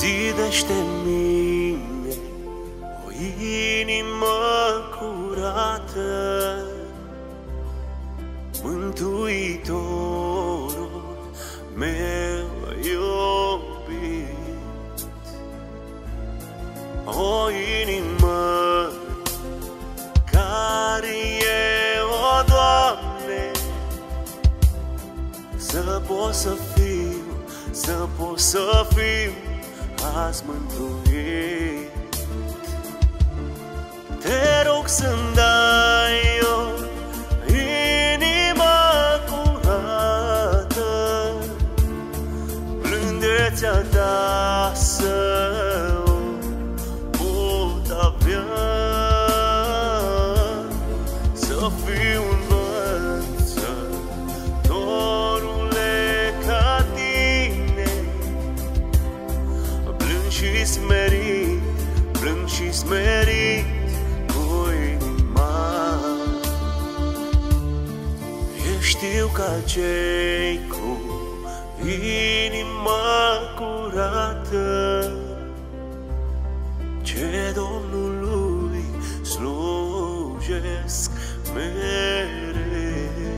Zidește-mi mine o inimă curată, Mântuitorul meu iubit. O inimă care eu, o Doamne, să pot să fiu azi mântuit. Te rog să-mi dai o inimă curată, blândețea ta să o pot avea, să fiu învățătorule ca tine, blând și smerit cu inima. Eu știu ca cei cu inima curată, ce Domnului slujesc mereu.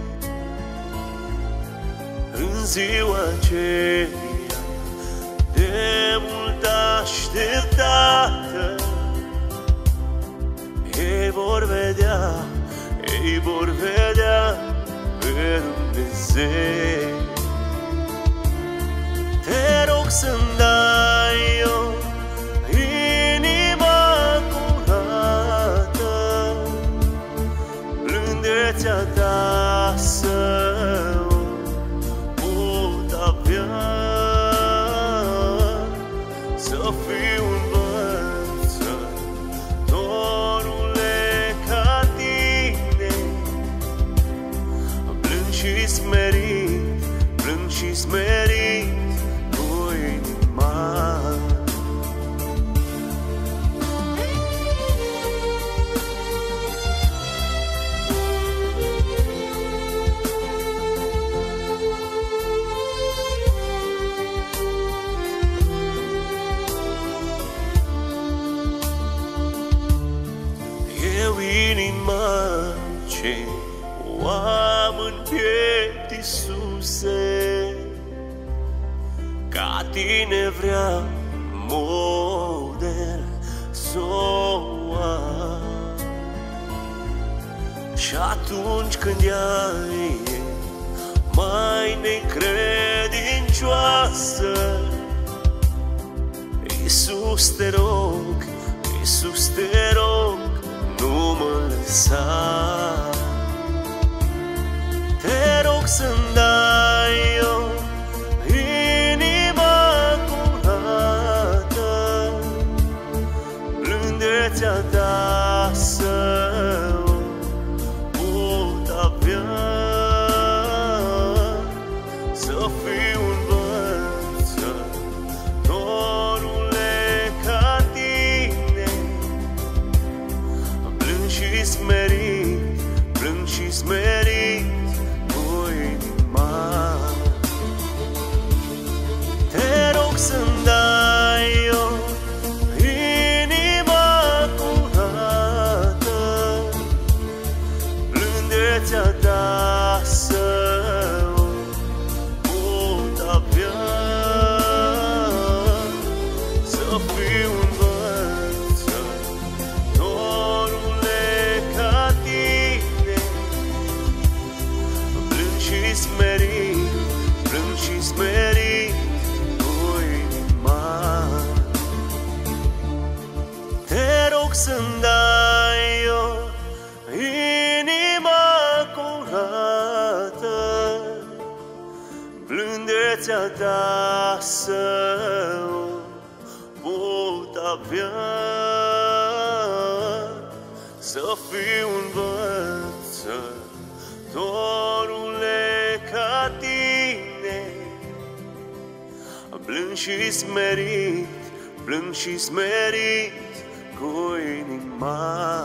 În ziua aceea de mult așteptată, ei vor vedea pe Dumnezeu. Te rog să-mi dai o inimă curată, blândețea ta să o pot avea, să fiu învățătorule ca tine, blând și smerit cu inima. Eu inima ce o am în piept, Iisuse, ca tine vreau model s-o am. Și atunci când ea e mai necredincioasă, Iisus te rog, nu mă lăsa. Te rog să-mi dai o inimă curată, blândețea ta să o pot avea, să fiu învățătorule ca tine, blând și smerit cu inima. Te rog să-mi dai o inimă curată, blândețea ta să o pot avea, să fiu învățătorule ca tine, blând și smerit cu inima. Te rog să-mi dai o inimă curată, blândețea ta să o pot avea, să fiu învățătorule ca tine, blând și smerit cu inima.